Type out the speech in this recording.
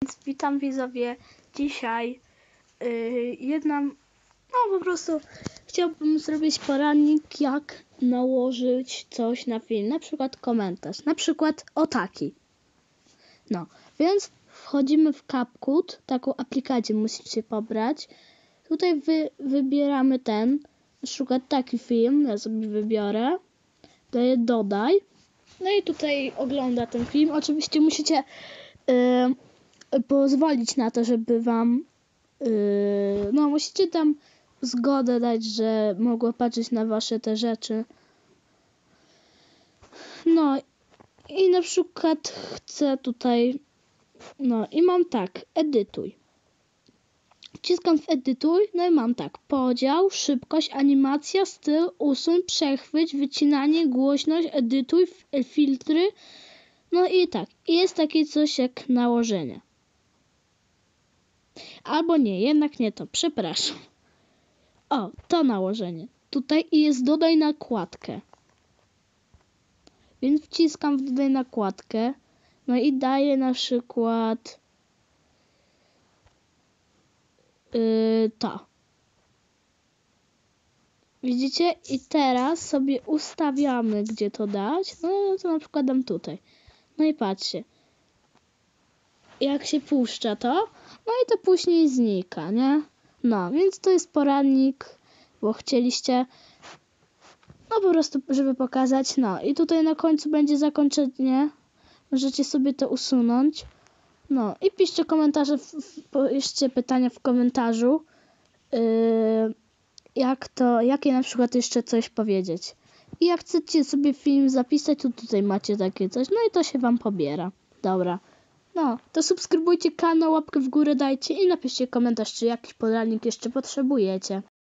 więc witam widzowie. Dzisiaj po prostu chciałbym zrobić poradnik, jak nałożyć coś na film, na przykład komentarz, na przykład o taki. No, więc wchodzimy w CapCut, taką aplikację musicie pobrać. Tutaj wybieramy na przykład taki film, ja sobie wybiorę, daję dodaj. No i tutaj ogląda ten film. Oczywiście musicie pozwolić na to, żeby wam musicie tam zgodę dać, że mogło patrzeć na wasze te rzeczy. No i na przykład chcę tutaj i mam tak, edytuj. Wciskam w edytuj, no i mam tak, podział, szybkość, animacja, styl, usuń, przechwyć, wycinanie, głośność, edytuj, filtry. No i tak, jest takie coś jak nałożenie. Albo nie, jednak nie to, przepraszam. O, to nałożenie. Tutaj jest dodaj nakładkę. Więc wciskam w dodaj nakładkę. No i daję na przykład to. Widzicie? I teraz sobie ustawiamy, gdzie to dać. No to na przykład dam tutaj. No i patrzcie. Jak się puszcza to, no i to później znika, nie? No, więc to jest poradnik, bo chcieliście, po prostu, żeby pokazać. No i tutaj na końcu będzie zakończenie. Możecie sobie to usunąć. No i piszcie komentarze, piszcie pytania w komentarzu. Jakie na przykład jeszcze coś powiedzieć. I jak chcecie sobie film zapisać, to tutaj macie takie coś. No i to się wam pobiera. Dobra. No, to subskrybujcie kanał, łapkę w górę dajcie i napiszcie komentarz, czy jakiś poradnik jeszcze potrzebujecie.